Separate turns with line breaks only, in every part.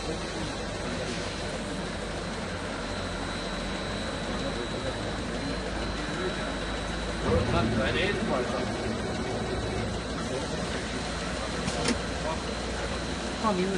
放名字。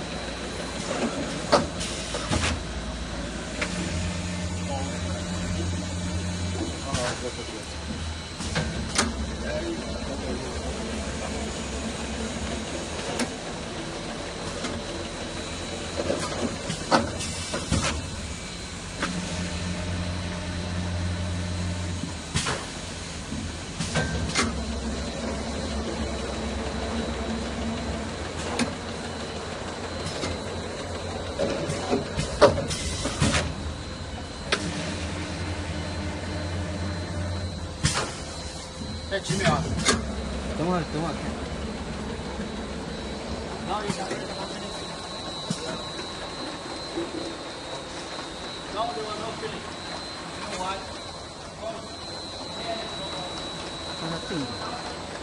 再几秒？
等会儿看。
然后一下，然后对吧？然后这里，用完，
让它定一下。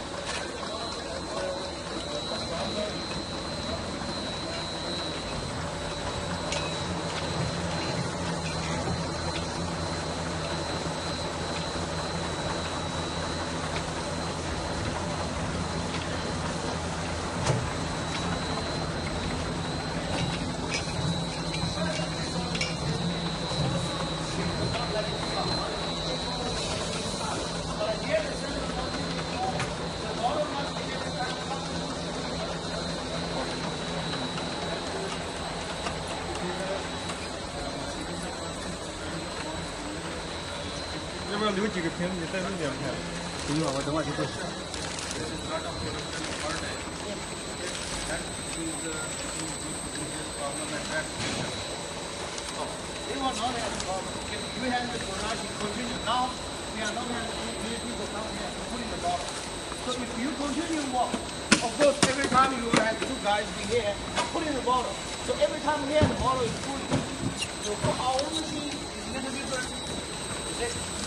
要不要留几个瓶子？你再弄两片。
不用，我等会儿就过去。
They want not have a problem. If you have the production continue now, we are not having many people come here to put in the bottle. So if you continue walk, of course every time you will have two guys be here put in the bottle. So every time here the bottle is full. So for our own machine, it's a little different.